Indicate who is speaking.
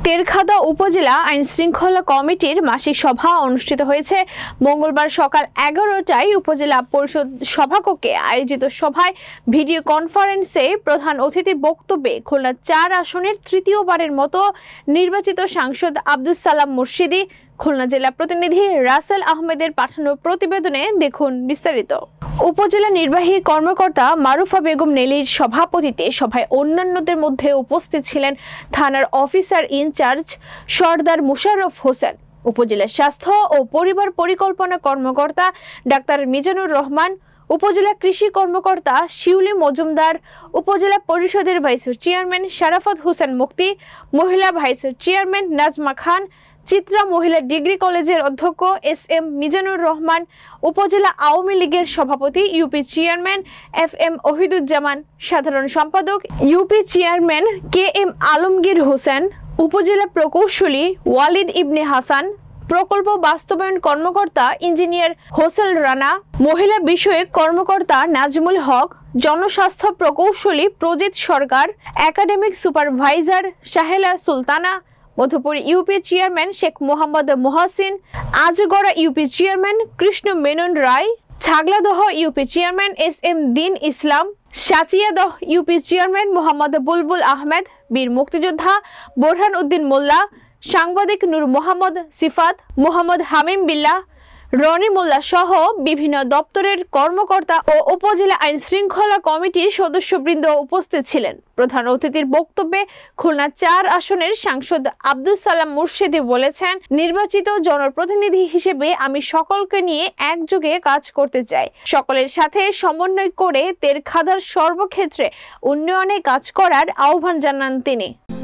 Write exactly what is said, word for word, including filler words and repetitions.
Speaker 1: তেরখাদা উপজেলা আইন শৃঙ্খলা কমিটির মাসিক সভা অনুষ্ঠিত হয়েছে মঙ্গলবার সকাল এগারোটায় উপজেলা পরিষদ সভাকক্ষে আয়োজিত সভায় ভিডিও কনফারেন্সে প্রধান অতিথির বক্তব্যে খুলনা চার আসনের তৃতীয়বারের মতো নির্বাচিত সাংসদ আব্দুস সালাম মুর্শিদি, খুলনা জেলা প্রতিনিধি রাসেল আহমেদের পাঠানো প্রতিবেদনে দেখুন বিস্তারিত। উপজেলা নির্বাহী কর্মকর্তা মারুফা বেগম নেলির সভাপতিত্বে সভায় অন্যান্যদের মধ্যে উপস্থিত ছিলেন থানার অফিসার ইনচার্জ সর্দার মুশাররফ হোসেন, উপজেলা স্বাস্থ্য ও পরিবার পরিকল্পনা কর্মকর্তা ডাক্তার মিজানুর রহমান, উপজেলা কৃষি কর্মকর্তা শিউলি মজুমদার, উপজেলা পরিষদের ভাইস চেয়ারম্যান শারাফত হোসেন মুক্তি, মহিলা ভাইস চেয়ারম্যান নাজমা খান, চিত্রা মহিলা ডিগ্রি কলেজের অধ্যক্ষ এস এম মিজানুর রহমান, উপজেলা আওয়ামী লীগের সভাপতি UP chairman F M Ohiduzzaman, সাধারণ সম্পাদক UP chairman K M Alamgir Hossain, উপজেলা প্রকৌশলী ওয়ালিদ ইবনে হাসান, প্রকল্প বাস্তবায়ন কর্মকর্তা ইঞ্জিনিয়ার হোসেল রানা, মহিলা বিষয়ক কর্মকর্তা নাজমুল হক, জনস্বাস্থ্য প্রকৌশলী Prajit Sarkar, academic supervisor Shahela Sultana, Madhupur UP chairman Sheikh Mohammad Mohasin, Ajgara UP chairman Krishna Menon Roy, Chhagladah UP chairman S M Din Islam, Sachiadah UP chairman Mohammad Bulbul Ahmed, বীর মুক্তিযোদ্ধা বোরহান উদ্দিন মোল্লা, সাংবাদিক নূর মোহাম্মদ সিফাত, মোহাম্মদ হামিম বিল্লাহ, রনি মোল্লা সহ বিভিন্ন দপ্তরের কর্মকর্তা ও উপজেলা আইন শৃঙ্খলা কমিটির সদস্যবৃন্দ উপস্থিত ছিলেন। প্রধান অতিথির বক্তব্যে খুলনা চার আসনের সাংসদ আব্দুস সালাম মুর্শিদি বলেছেন, নির্বাচিত জনপ্রতিনিধি হিসেবে আমি সকলকে নিয়ে একযোগে কাজ করতে চাই। সকলের সাথে সমন্বয় করে তেরখাদার সর্বক্ষেত্রে উন্নয়নে কাজ করার আহ্বান জানান তিনি।